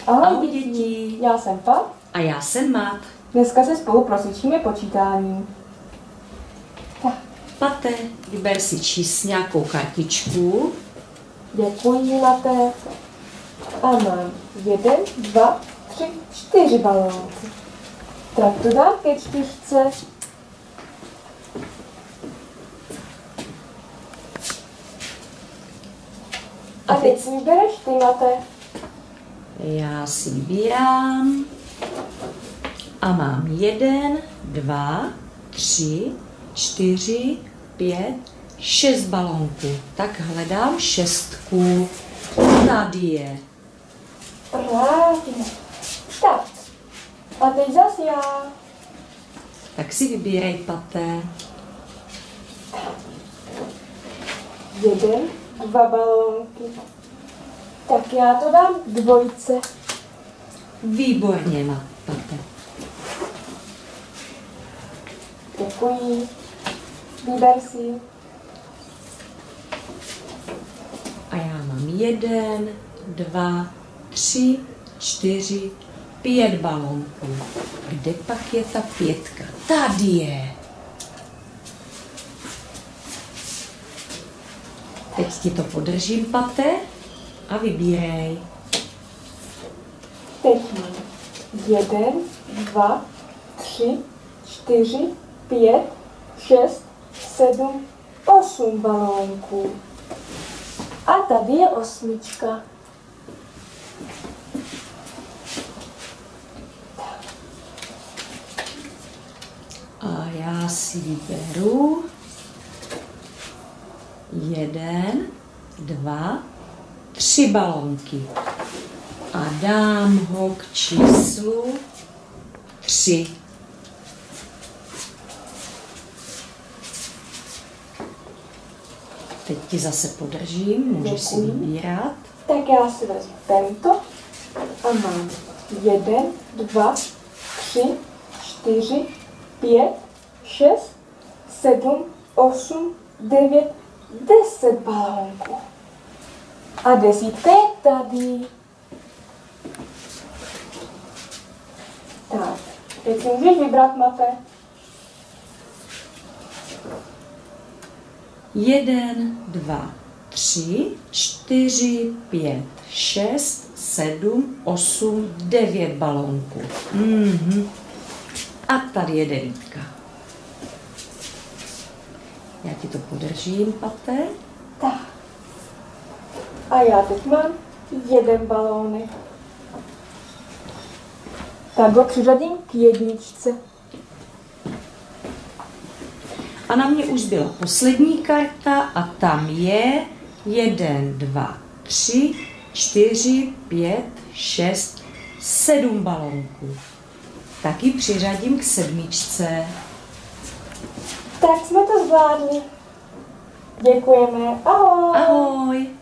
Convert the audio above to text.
Ahoj děti. Já jsem Pat. A já jsem Mat. Dneska se spolu procvičíme počítání. Pate, vyber si nějakou kartičku. Děkuji, Mate. A mám 1, 2, 3, 4 balónky. Tak to dám ke 4. A teď si vybereš ty, Mate. Já si vybírám a mám 1, 2, 3, 4, 5, 6 balónků. Tak hledám 6. Tady je. Právě. Tak. A teď zas já. Tak si vybírej, Paté. 1, 2 balónky. Tak já to dám k 2. Výborně, Paté. Děkuji. Vyber si. A já mám 1, 2, 3, 4, 5 balónků. Kde pak je ta 5? Tady je. Teď ti to podržím, Paté, a vybírej. Teď mám 1, 2, 3, 4, 5, 6, 7, 8 balónků. A tady je 8. A já si vyberu 1, 2, 3 balónky. A dám ho k číslu 3. Teď ti zase podržím, můžeš si vybírat. Tak já si vezmu tento a mám 1, 2, 3, 4, 5, 6, 7, 8, 9, 10 balónků. A 10 je tady. Tak, teď si můžeš vybrat, Mate. 1, 2, 3, 4, 5, 6, 7, 8, 9 balónků. A tady je 9. Já ti to podržím, Paté. Tak. A já teď mám 1 balónek. Tak ho přiřadím k 1. A na mě už byla poslední karta a tam je 1, 2, 3, 4, 5, 6, 7 balónků. Taky přiřadím k 7. Tak jsme to zvládli. Děkujeme. Ahoj. Ahoj.